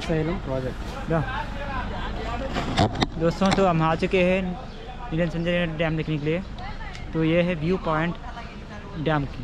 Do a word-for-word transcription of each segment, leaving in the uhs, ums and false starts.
Srisailam project. दोस्तों तो हम आ चुके हैं नीलम संजय डैम देखने के लिए। तो ये है व्यू पॉइंट डैम की।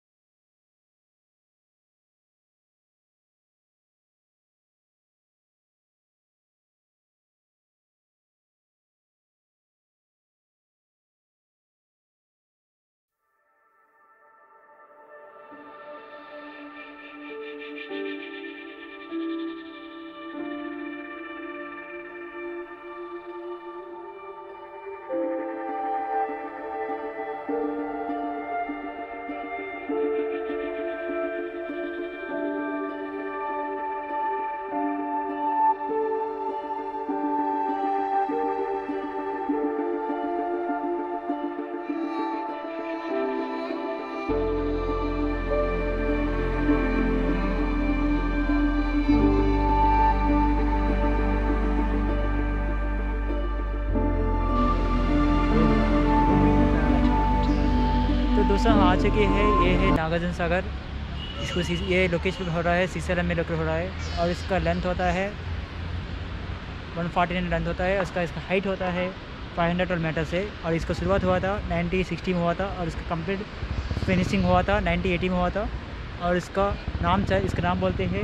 दोस्तों हम आ चुके हैं, ये है नागार्जुन सागर। इसको ये लोकेशन हो रहा है सीसलम में लोकेट हो रहा है और इसका लेंथ होता है वन फोर्टी नाइन लेंथ होता है। उसका इसका हाइट होता है फाइव हंड्रेड ट्वेल्व मीटर से और इसका शुरुआत हुआ था नाइनटीन सिक्सटी में हुआ था और इसका कंप्लीट फिनिशिंग हुआ था नाइनटीन एटी में हुआ था। और इसका नाम इसका नाम बोलते हैं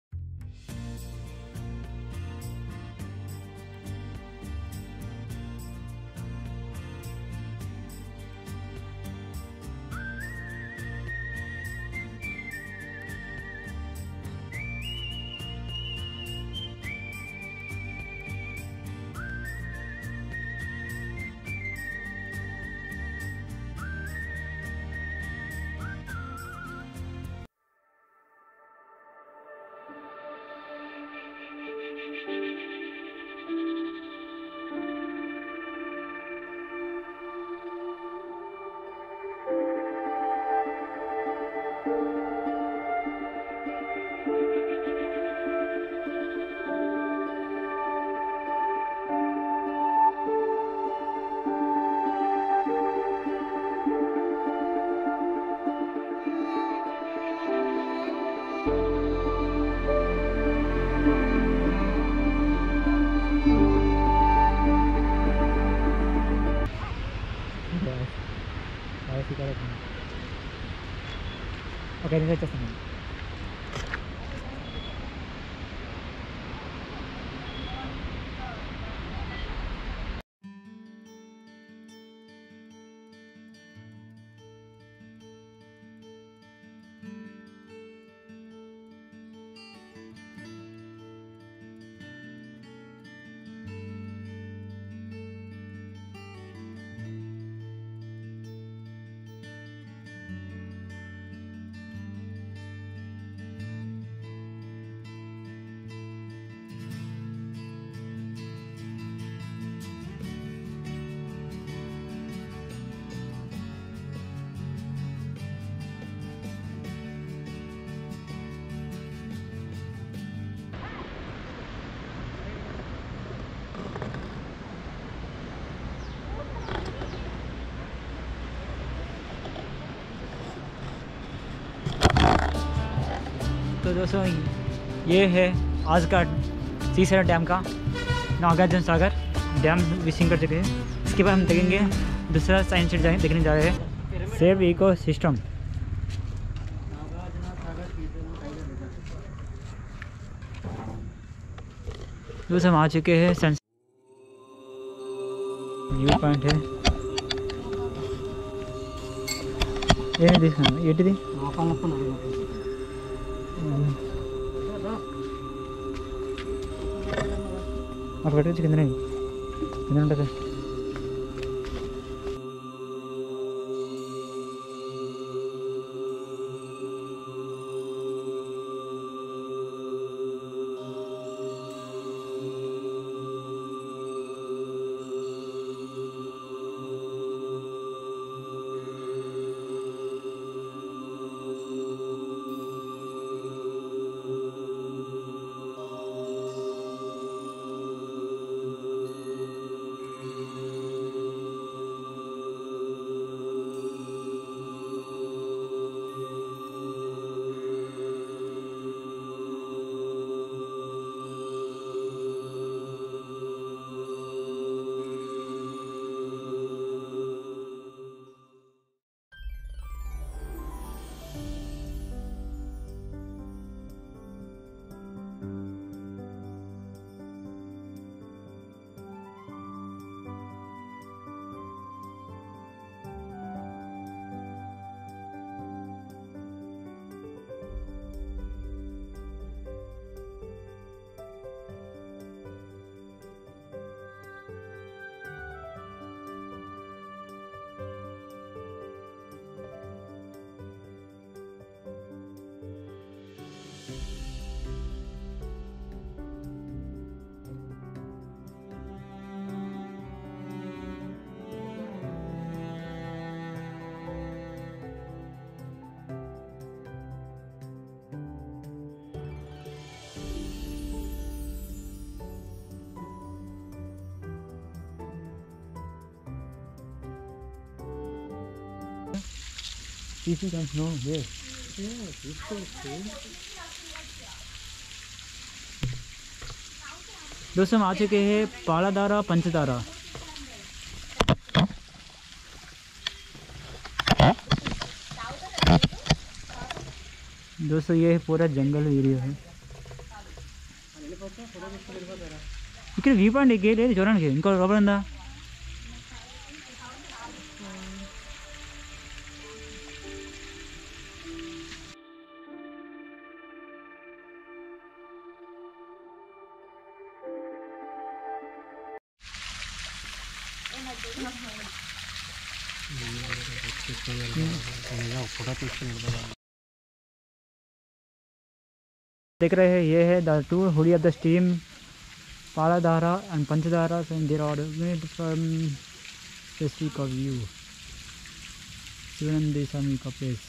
oke ini saya teman. तो दोस्तों ये है आज का सीसलम डैम का नागार्जुन सागर डैम विजिट कर चुके हैं। इसके बाद हम देखेंगे दूसरा साइंस सिटी देखने जा रहे हैं सेव इको सिस्टम। दोस्तों हम आ चुके हैं सन व्यू पॉइंट है ये देखना ये दी और कटे कितने कितने ఉంటుంది सीसी कैंप नो ये दोस्तों हम आ चुके हैं पालाधारा पंचधारा। दोस्तों ये पूरा जंगल एरिया है। ఇక్కడ వ్యూ పాయింట్ గేట్ ఏది చూడడానికి ఇంకో లోపల ఉందా? देख रहे हैं ये है the two hoodie of the steam Paladhara and Panchdhara and there are many from specific of view Sivanandi Swami का place।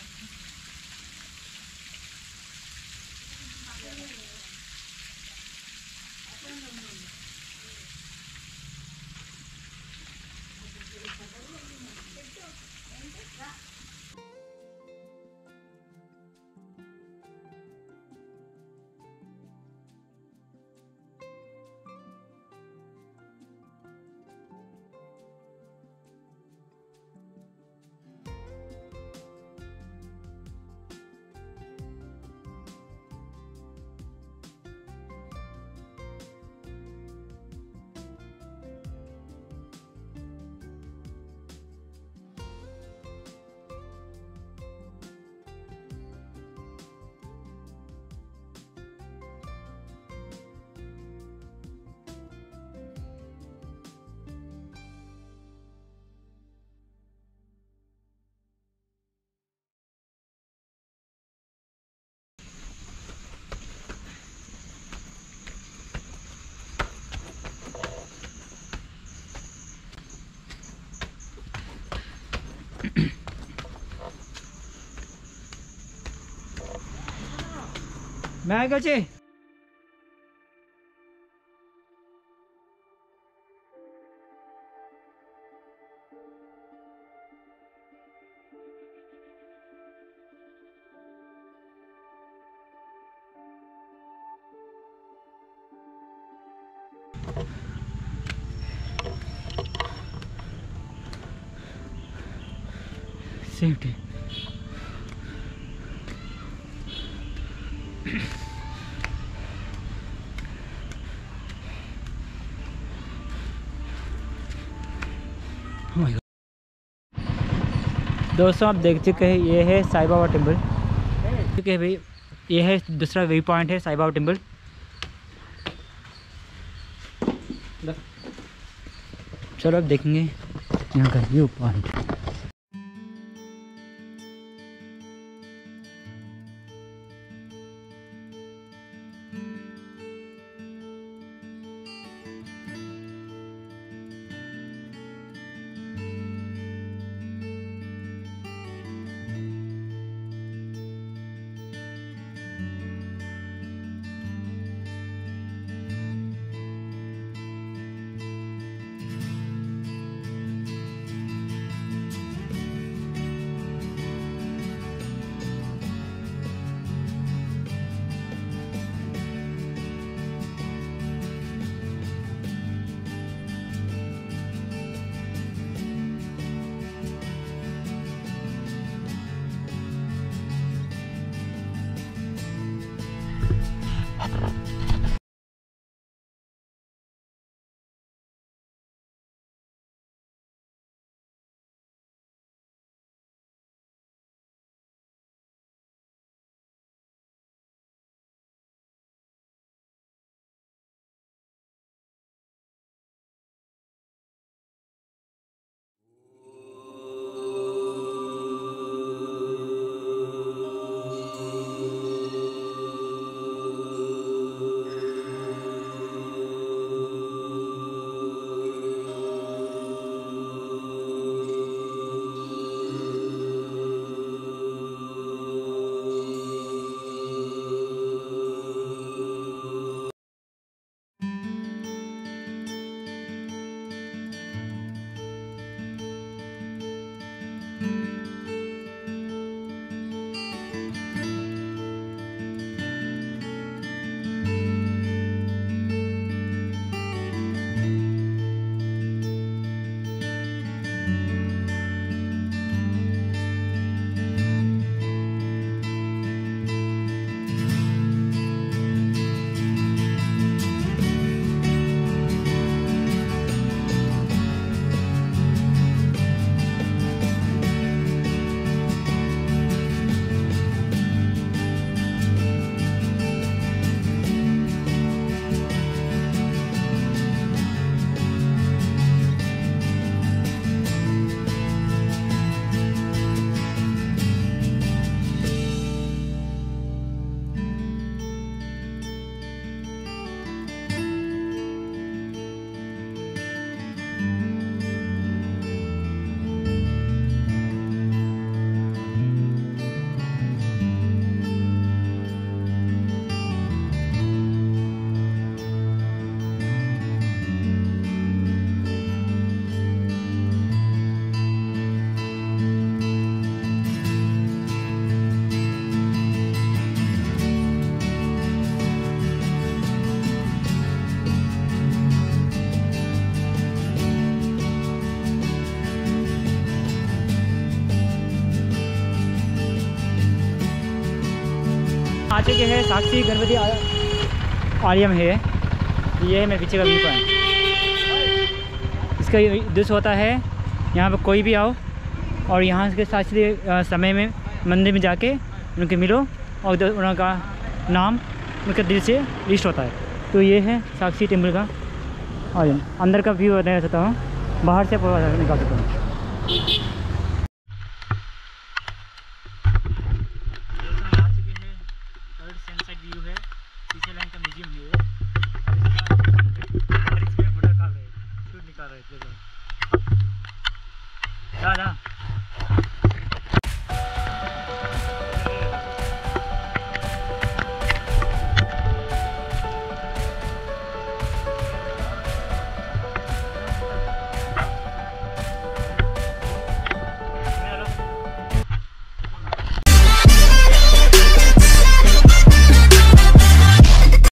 मैं आएगा चे सेफ्टी दोस्तों आप देख चुके हैं ये है साईं बाबा टेम्पल। चुके हैं भाई ये है दूसरा व्यू पॉइंट है साईं बाबा टेम्पल। चलो अब देखेंगे यहाँ का व्यू पॉइंट। आचे के है साक्षी गणपति आलयम है। ये है मेरे पीछे का व्यू पॉइंट। इसका उद्देश्य होता है यहाँ पर कोई भी आओ और यहाँ के शास्त्रीय समय में मंदिर में जाके उनके मिलो और उनका नाम उनके दिल से लिस्ट होता है। तो ये है साक्षी टेम्पल का आलयम। अंदर का व्यू बताना चाहता हूँ, बाहर से पूरा निकाल सकता हूँ।